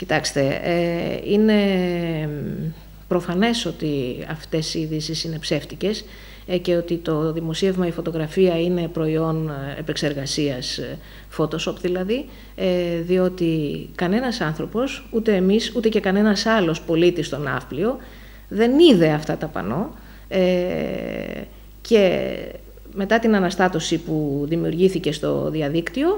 Κοιτάξτε, είναι προφανές ότι αυτές οι ειδήσεις είναι ψεύτικες και ότι το δημοσίευμα, η φωτογραφία είναι προϊόν επεξεργασίας, Photoshop δηλαδή, διότι κανένας άνθρωπος, ούτε εμείς, ούτε και κανένας άλλος πολίτης στο Ναύπλιο δεν είδε αυτά τα πανό και μετά την αναστάτωση που δημιουργήθηκε στο διαδίκτυο,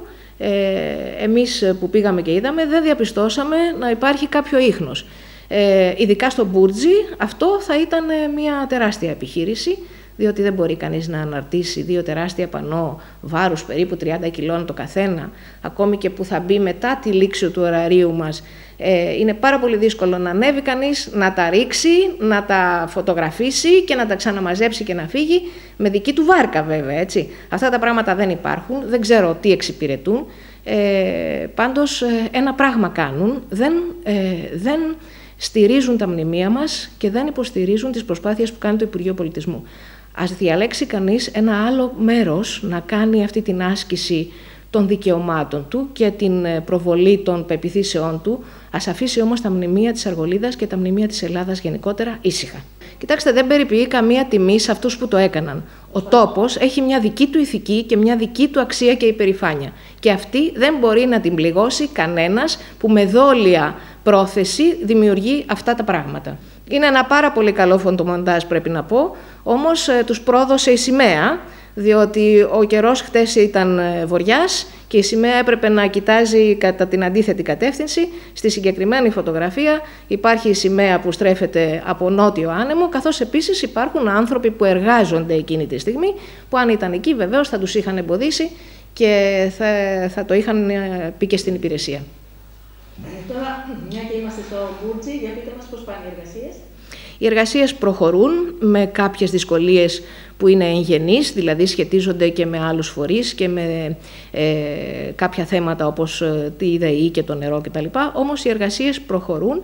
εμείς που πήγαμε και είδαμε δεν διαπιστώσαμε να υπάρχει κάποιο ίχνος. Ειδικά στο Μπούρτζι αυτό θα ήταν μια τεράστια επιχείρηση, διότι δεν μπορεί κανείς να αναρτήσει δύο τεράστια πανό βάρους περίπου 30 κιλών το καθένα, ακόμη και που θα μπει μετά τη λήξη του ωραρίου μας. Είναι πάρα πολύ δύσκολο να ανέβει κανείς, να τα ρίξει, να τα φωτογραφίσει και να τα ξαναμαζέψει και να φύγει, με δική του βάρκα βέβαια, έτσι. Αυτά τα πράγματα δεν υπάρχουν, δεν ξέρω τι εξυπηρετούν. Πάντως ένα πράγμα κάνουν, δεν στηρίζουν τα μνημεία μας και δεν υποστηρίζουν τις προσπάθειες που κάνει το Υπουργείο Πολιτισμού. Ας διαλέξει κανείς ένα άλλο μέρος να κάνει αυτή την άσκηση των δικαιωμάτων του και την προβολή των πεποιθήσεών του. Ας αφήσει όμως τα μνημεία της Αργολίδας και τα μνημεία της Ελλάδας γενικότερα ήσυχα. Κοιτάξτε, δεν περιποιεί καμία τιμή σε αυτούς που το έκαναν. Ο τόπος έχει μια δική του ηθική και μια δική του αξία και υπερηφάνεια. Και αυτή δεν μπορεί να την πληγώσει κανένας που με δόλια πρόθεση δημιουργεί αυτά τα πράγματα. Είναι ένα πάρα πολύ καλό φωτομοντάζ, πρέπει να πω, όμως τους πρόδωσε η σημαία, διότι ο καιρός χτες ήταν βοριάς και η σημαία έπρεπε να κοιτάζει κατά την αντίθετη κατεύθυνση. Στη συγκεκριμένη φωτογραφία υπάρχει η σημαία που στρέφεται από νότιο άνεμο, καθώς επίσης υπάρχουν άνθρωποι που εργάζονται εκείνη τη στιγμή, που αν ήταν εκεί βεβαίως θα τους είχαν εμποδίσει και θα το είχαν πει και στην υπηρεσία. Τώρα, μια και είμαστε στο Μπούρτζι, για πείτε μας πώς πάνε οι εργασίες. Οι εργασίες προχωρούν με κάποιες δυσκολίες που είναι εγγενείς, δηλαδή σχετίζονται και με άλλους φορείς και με κάποια θέματα όπως τη ΔΕΗ και το νερό κτλ. Όμως οι εργασίες προχωρούν.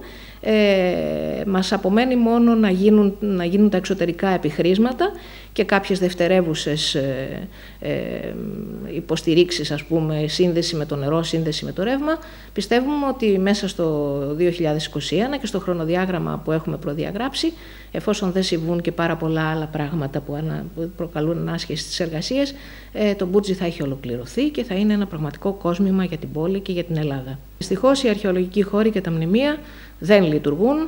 Μας απομένει μόνο να γίνουν τα εξωτερικά επιχρήσματα και κάποιες δευτερεύουσες υποστηρίξεις, ας πούμε, σύνδεση με το νερό, σύνδεση με το ρεύμα. Πιστεύουμε ότι μέσα στο 2021 και στο χρονοδιάγραμμα που έχουμε προδιαγράψει, εφόσον δεν συμβούν και πάρα πολλά άλλα πράγματα που προκαλούν ανάσχεση στις εργασίες, το Μπούρτζι θα έχει ολοκληρωθεί και θα είναι ένα πραγματικό κόσμημα για την πόλη και για την Ελλάδα. Δυστυχώς οι αρχαιολογικοί χώροι και τα μνημεία δεν λειτουργούν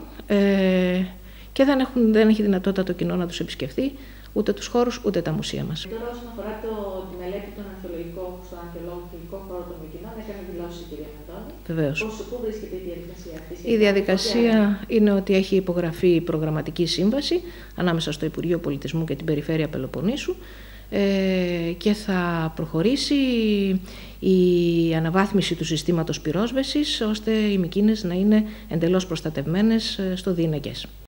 και δεν έχει δυνατότητα το κοινό να τους επισκεφθεί, ούτε τους χώρους ούτε τα μουσεία μας. Τώρα, όσον αφορά τη μελέτη των στον αρχαιολογικό χώρο των Μυκηνών, έκανε δηλώσει η κυρία Μεντώνη. Βεβαίως. Πού βρίσκεται η διαδικασία αυτή? Η διαδικασία είναι ότι έχει υπογραφεί προγραμματική σύμβαση ανάμεσα στο Υπουργείο Πολιτισμού και την Περιφέρεια Πελοποννήσου και θα προχωρήσει η αναβάθμιση του συστήματος πυρόσβεσης, ώστε οι Μυκήνες να είναι εντελώς προστατευμένες στο διηνεκές.